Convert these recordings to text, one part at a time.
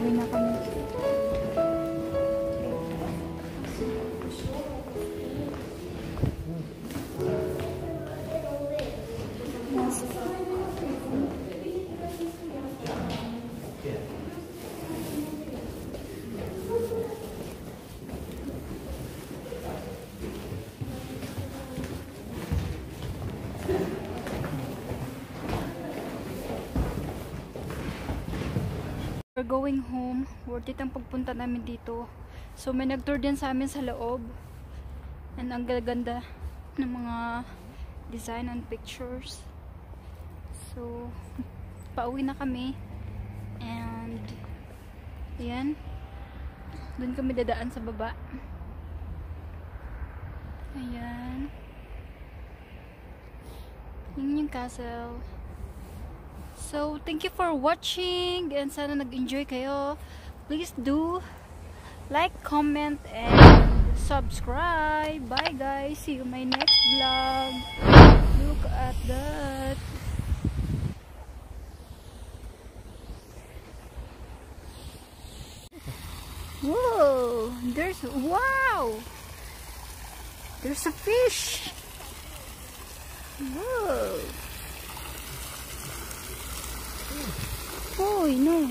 Pauwi na kami. We're going home. Worth it ang pagpunta namin dito. So may nag-tour din sa amin sa loob. And ang ganda ng mga design and pictures. So pauwi na kami. And ayan. Doon kami dadaan sa baba. Ayan. Yun yung castle. So, thank you for watching and sana nag-enjoy kayo. Please do like, comment, and subscribe. Bye guys. See you in my next vlog. Look at that. Whoa! Wow! There's a fish. Whoa! Oh, no.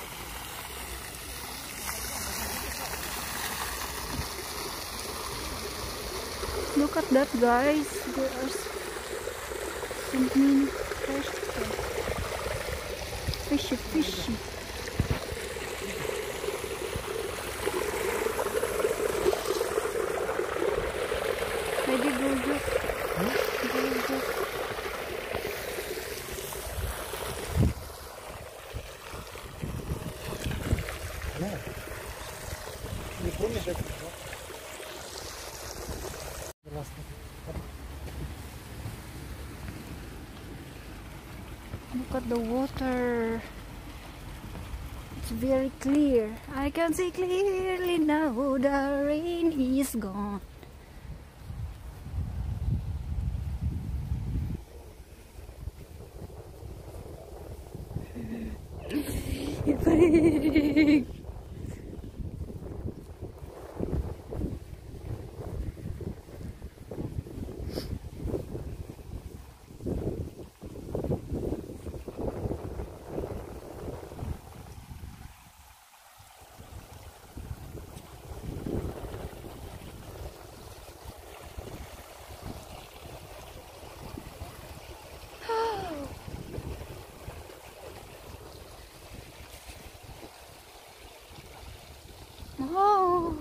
Look at that, guys. There are so many fish. Fishy. Maybe go. Look at the water. It's very clear. I can see clearly now the rain is gone. Oh,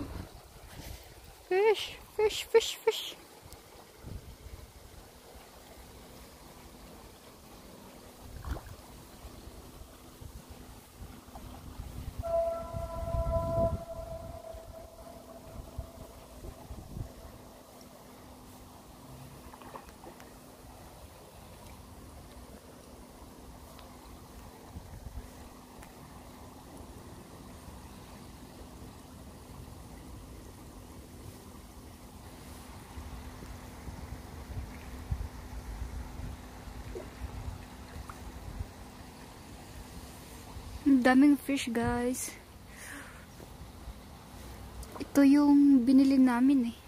fish. Daming fish, guys. Ito yung binili namin eh.